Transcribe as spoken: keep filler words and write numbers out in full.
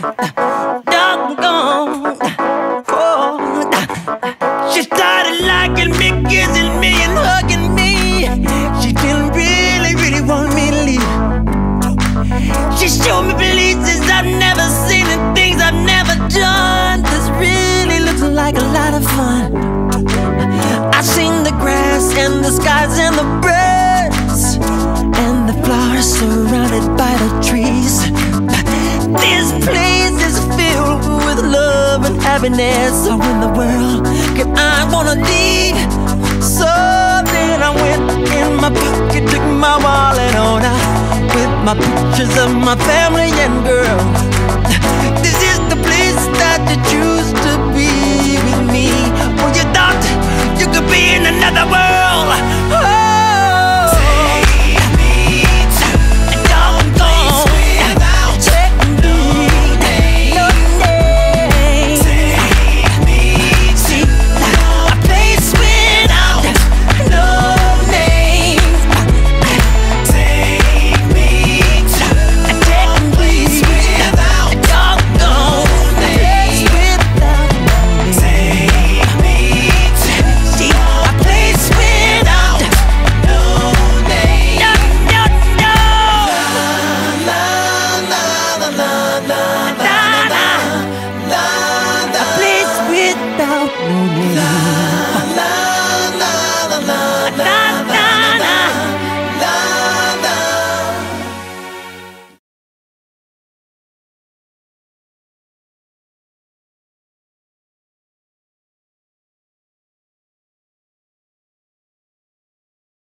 doggone. Oh, she started liking me, kissing me, and hugging me. She didn't really, really want me to leave. She showed me places I've never seen and things I've never done. This really looks like a lot of fun. I seen the grass and the skies and the birds and the flowers surrounded by the trees. This place is filled with love and happiness. So in the world can I wanna leave? So then I went in my pocket, took my wallet on out with my pictures of my family and girls.